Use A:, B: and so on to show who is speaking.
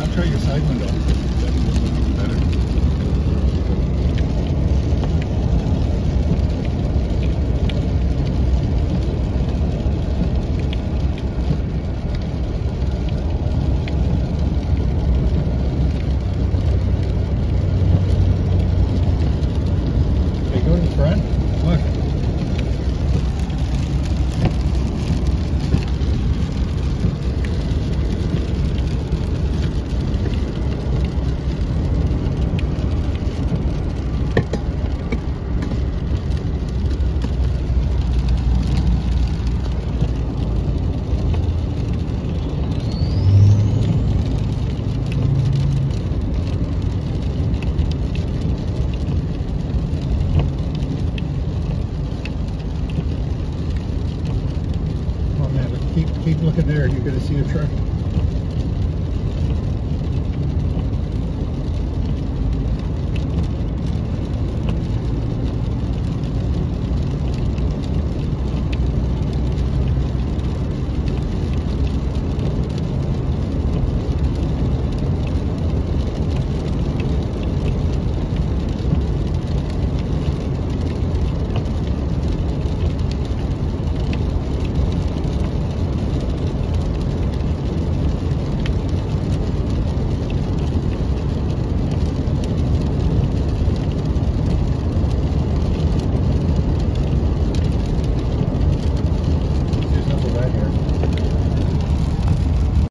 A: I'll try your side window. That will look even better. Go to the front. Look. Keep looking there. You're going to see a truck.